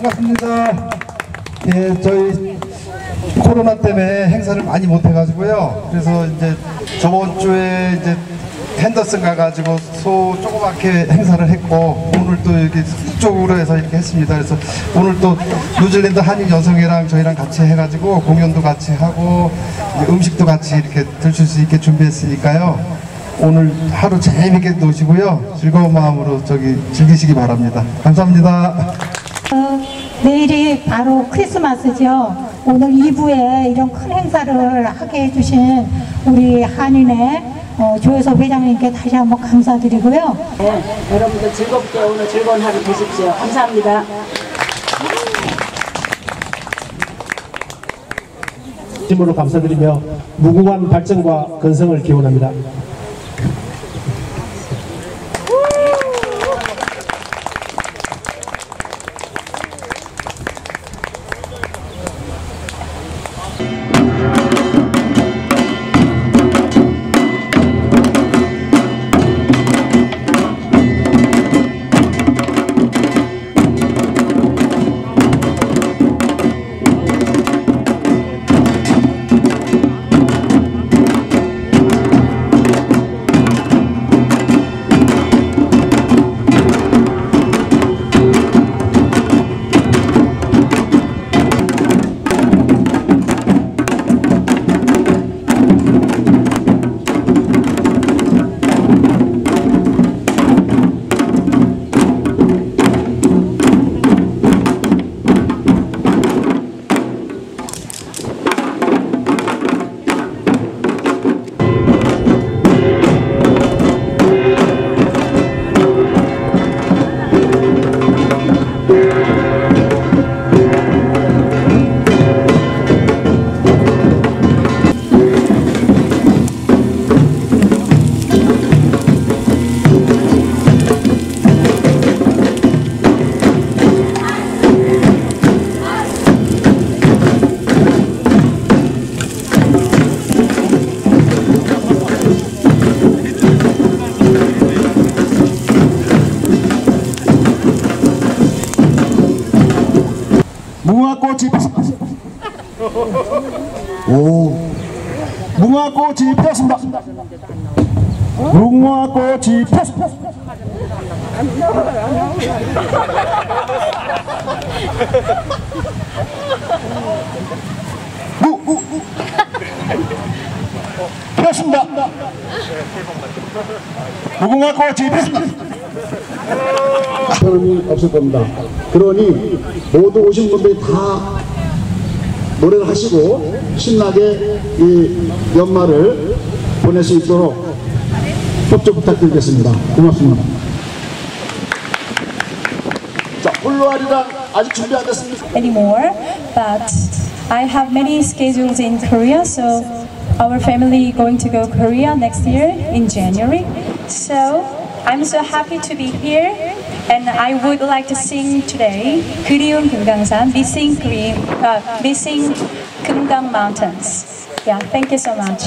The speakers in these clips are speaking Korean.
반갑습니다. 예, 저희 코로나 때문에 행사를 많이 못 해가지고요. 그래서 이제 저번 주에 이제 핸더슨 가가지고 소 조그맣게 행사를 했고, 오늘 또 여기 북쪽으로 해서 이렇게 했습니다. 그래서 오늘 또 뉴질랜드 한인 여성회랑 저희랑 같이 해가지고 공연도 같이 하고 음식도 같이 이렇게 드실 수 있게 준비했으니까요. 오늘 하루 재미있게 노시고요. 즐거운 마음으로 즐기시기 바랍니다. 감사합니다. 내일이 바로 크리스마스죠. 오늘 2부에 이런 큰 행사를 하게 해주신 우리 한인의 조효섭 회장님께 다시 한번 감사드리고요. 네, 여러분들 즐겁게 오늘 즐거운 하루 되십시오. 감사합니다. 진심으로 감사드리며 무궁한 발전과 건성을 기원합니다. 무궁화꽃이 무궁화꽃이 피었습니다. 무궁화꽃이 피었습니다. 피었습니다. 무궁화꽃이 피었습니다. 사람이 없을 겁니다. 그러니 모두 오신 분들이 다 노래를 하시고 신나게 이 연말을 보낼 수 있도록 협조 부탁드리겠습니다. 고맙습니다. 자, 홀로아리랑 아직 준비 안 됐습니다. Anymore, but I have many schedules in Korea, so our family going to go Korea next year in January. So I'm so happy to be here, and I would like to sing today 그리운 금강산, Missing Kumgang Mountains. Yeah, thank you so much.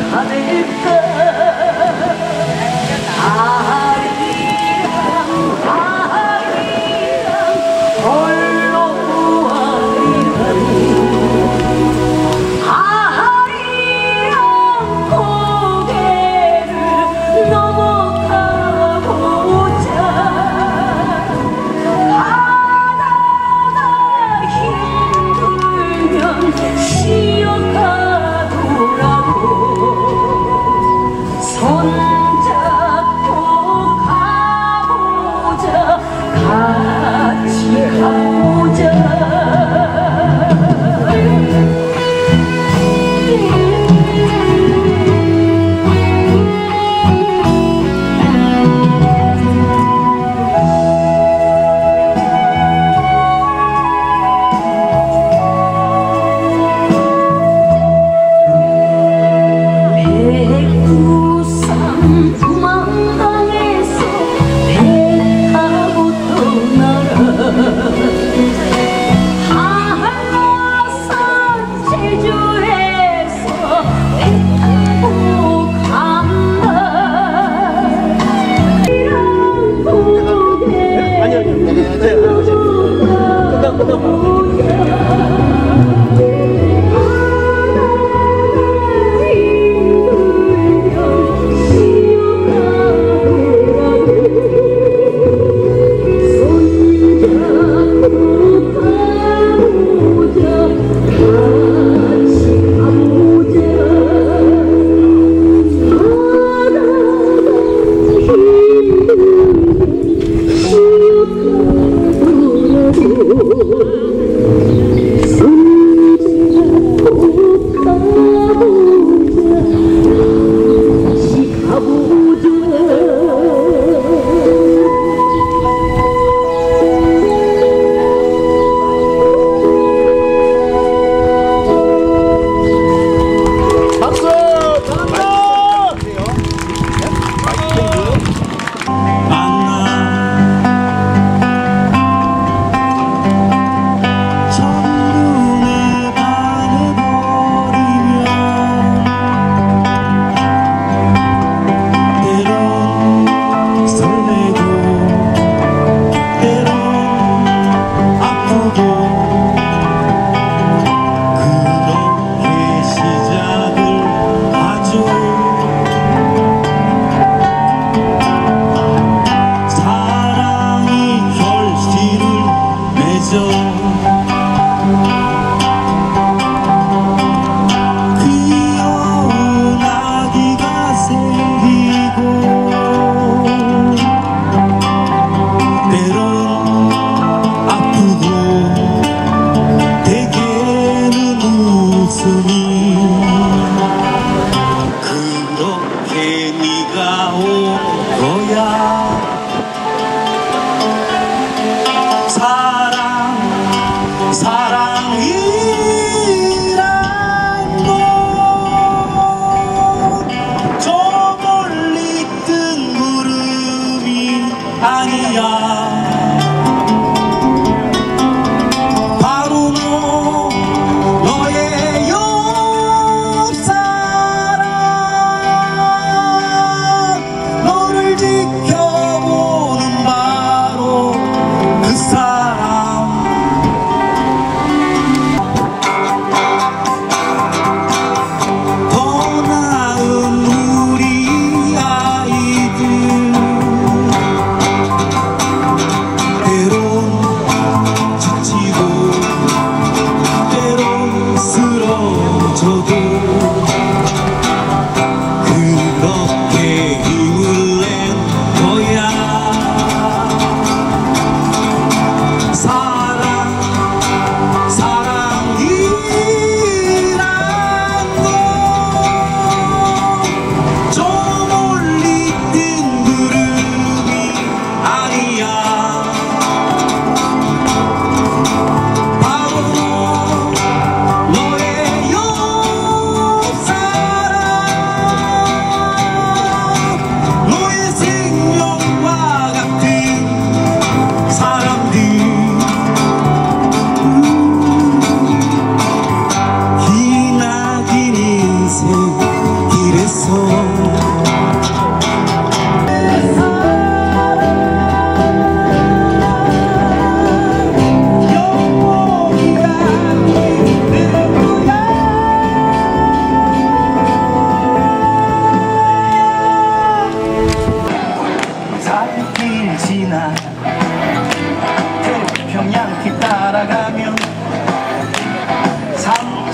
바로 너의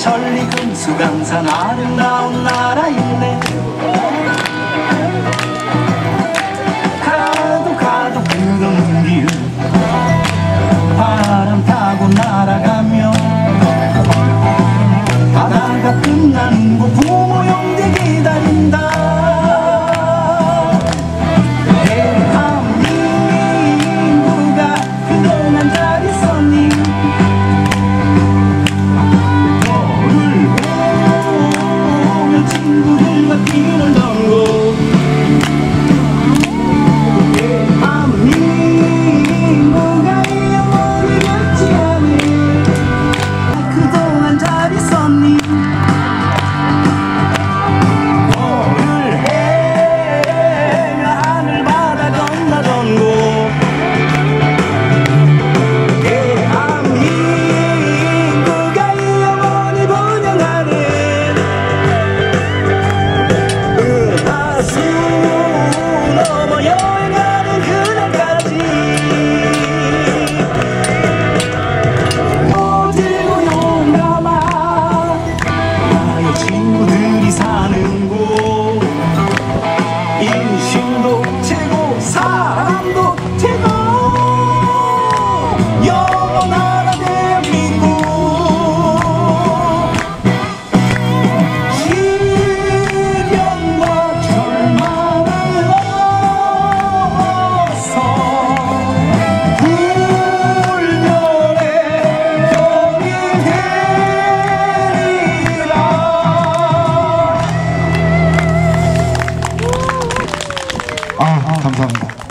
천리 금수강산 아름다운 나라인데 가도 끝없는 길 바람 타고 날아가며 바다가 끝나는 곳 부모 형제 기다린다. 대한민국아 그동안 잘 있었니? 너를 보며 친구들과 뛰놀던 곳 대한민국아 영원히 잊지 않을 그동안 잘 있었니? 너를 헤매며 하늘 바다 건너던 곳 대한민국아 영원히 번영하는 은하수 넘어 여행하는 그날까지 들고 용감한 나의 친구들이 사는 곳 인심도 최고 사람도 최고 영원하라 대한민국 시련과 절망을 넘어서 불멸의 병이 되리라. 감사합니다.